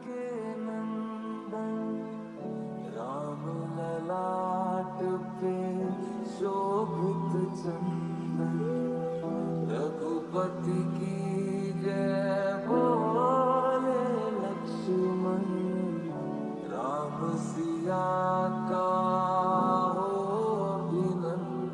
के नंदन राम ललाट पे शोभित चंदन रघुपति की जय बोले लक्ष्मण राम सिया का हो अभिनंदन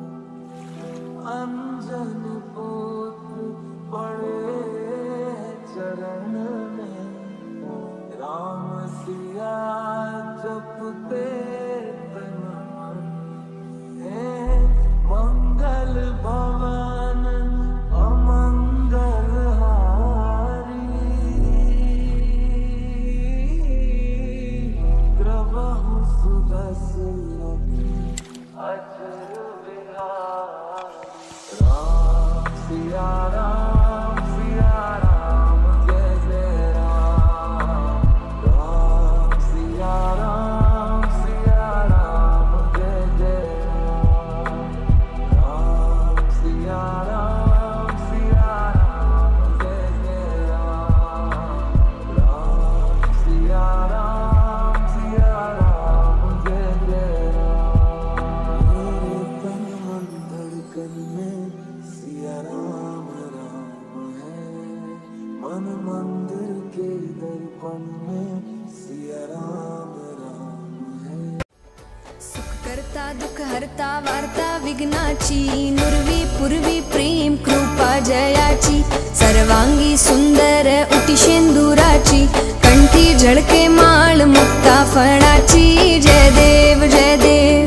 अंजन पुत्र पड़े चरण में राम सिया जपते तन मन है मंगल भवन अमंगल हारी कृपहु सुदर्शन अचर विहारी राम सिया राम जय जय राम राम सिया राम जय जय राम राम सिया राम जय जय राम राम सिया राम जय जय राम मेरे तन मन धड़कन में सिया राम राम है मन मंदिर के दर्पण में सिया राम है सुख करता दुख हरता वार्ता विघ्नाची नुरवी पूर्वी प्रेम कृपा जयाची सर्वांगी सुंदर उटी शेंदुराची कंठी झळके माळ मुक्ता फळाची जय देव जय देव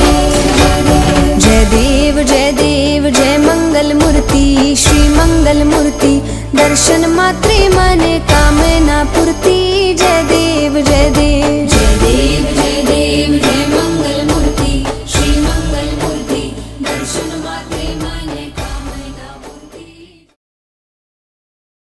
जय देव जय देव जय मंगल मूर्ति श्री मंगल मूर्ति दर्शन मात्रे मने कामना पूर्ति जय देव जय देव जय देव जय देव जय मंगल मूर्ति श्री मंगल मूर्ति दर्शन मात्रे